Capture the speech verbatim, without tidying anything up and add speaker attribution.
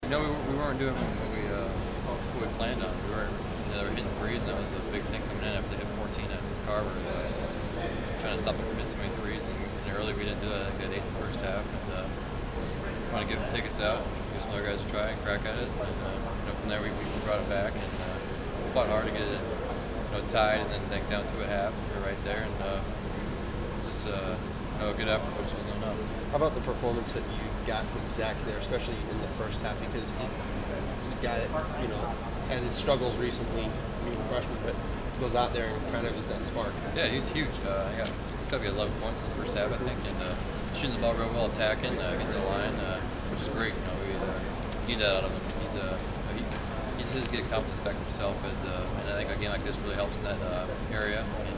Speaker 1: No, we, we weren't doing what we uh, what we planned on. We were, you know, they were hitting threes, and that was a big thing coming in after they hit fourteen at Carver. Uh, trying to stop them from hitting so many threes, and, and early we didn't do that. I think they had eight in the first half, and uh, want to give take us out, give some other guys a try and crack at it. And uh, you know, from there we, we brought it back and uh, fought hard to get it, you know, tied, and then like, down two at half. We were right there, and uh, just uh, you know, a good effort, but it wasn't enough.
Speaker 2: How about the performance that you got from Zach there, especially in the first half? Because he, he's a guy that, you know, had his struggles recently, being a freshman, but goes out there and kind of is that spark.
Speaker 1: Yeah, he's huge. Uh, I got probably eleven points in the first half, I think, and uh, shooting the ball real well, attacking, uh, getting to the line, uh, which is great. You know, we uh, need that out of him. He's uh, he, he just has to get confidence back in himself, as uh, and I think a game like this really helps in that uh, area. And,